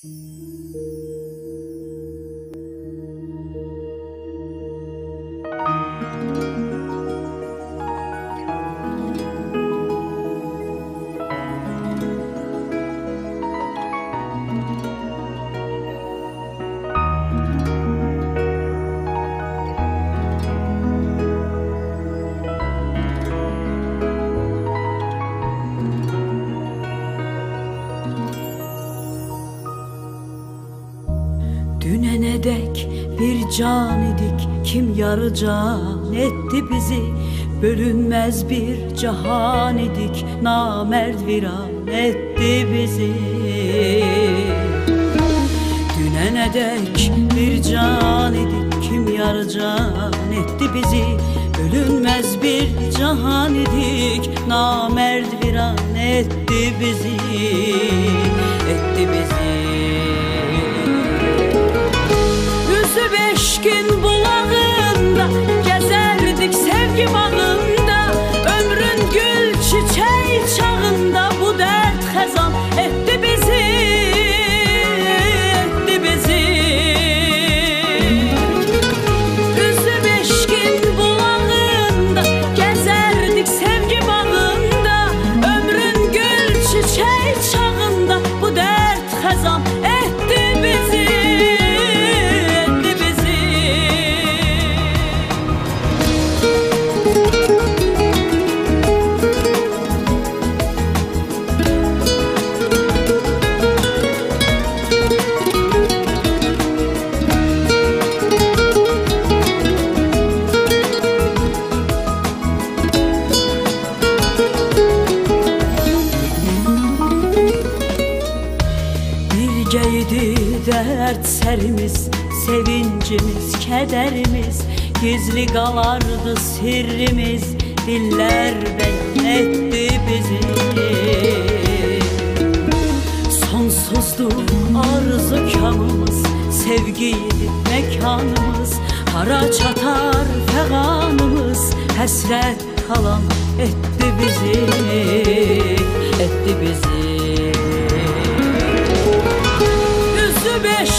Dünene dek bir can idik, kim yarı can etti bizi? Bölünmez bir cahan idik, namerd viran etti bizi. Dünene dek bir can idik, kim yarı can etti bizi? Bölünmez bir cahan idik, namerd viran etti bizi, etti bizi. Beşkin bulağında gezerdik sevgi bağında, ömrün gül çiçeği çağında bu dert xəzan etti bizi, etti bizi. Üzü beşkin bulağında gezerdik sevgi bağında, ömrün gül çiçeği çağında bu dert xəzan etti bizi. Birgeydi dertlərimiz, sevincimiz, kederimiz, gizli qalardı sirrimiz, diller bəyan etti bizi. Sonsuzdu arzukamız, sevgiydi mekanımız, hara çatar fəğanımız, həsrət kalan etti bizi, etti bizi.